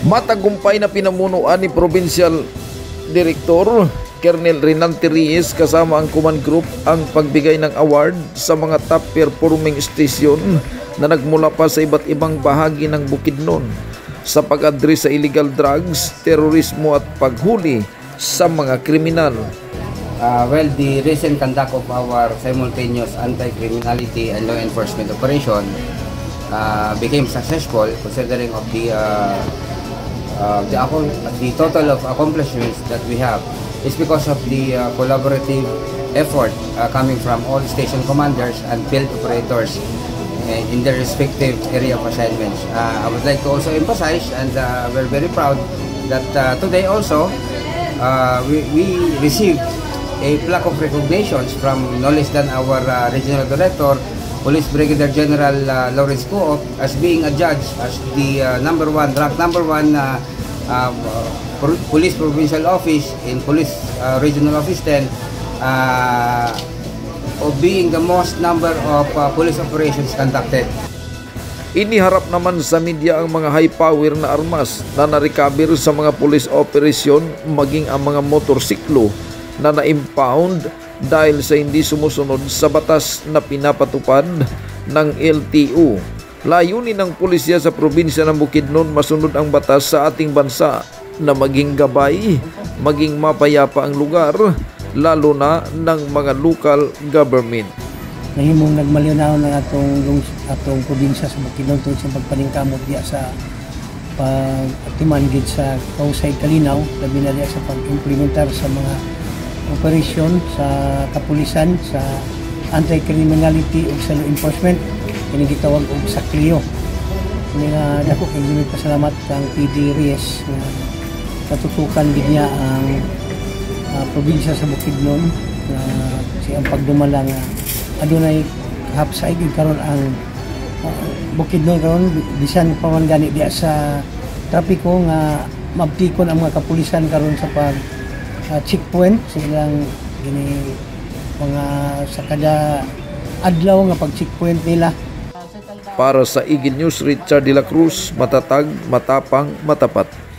Matagumpay na pinamunuan ni Provincial Director Colonel Renante Reyes kasama ang command group ang pagbigay ng award sa mga top performing station na nagmula pa sa iba't ibang bahagi ng Bukidnon sa pag-address sa illegal drugs, terorismo at paghuli sa mga kriminal. Well, the recent conduct of our simultaneous anti-criminality and law enforcement operation became successful considering of the total of accomplishments that we have is because of the collaborative effort coming from all station commanders and field operators in their respective area of assignments. I would like to also emphasize, and we're very proud that today also we received a plaque of recognitions from no less than our Regional Director, Police Brigadier General Lawrence Coop, as being adjudged as the ranked number one Police Provincial Office in Police Regional Office 10, of being the most number of police operations conducted. Iniharap naman sa media ang mga high-power na armas na na-recover sa mga police operation, maging ang mga motorsiklo na na-impound dahil sa hindi sumusunod sa batas na pinapatupad ng LTO. Layunin ng pulisya sa probinsya ng Bukidnon masunod ang batas sa ating bansa na maging gabay, maging mapayapa ang lugar, lalo na ng mga local government. Nahimong nagmalinaw na atong probinsya sa Bukidnon tungkol sa pagpaningkamot diya sa pag-atiman gid sa kausay kalinaw, labi na diya sa pag-implementar sa mga operasyon sa kapulisan, sa anti-criminality o sa law enforcement, kini gitawag og SACLIO. Nga dako kay pasalamat kang PD Reyes nga katutukan gid niya ang probinsya sa Bukidnon na siyang pagdumala nga adunay hapsay gid karon ang Bukidnon karon bisan pa man gani diya sa trapiko nga mabtikon ang mga kapulisan karon sa pag checkpoint silang gini mga sa kada adlaw nga pag checkpoint nila. Para sa Igin News, Richard de la Cruz, matatag, matapang, matapat.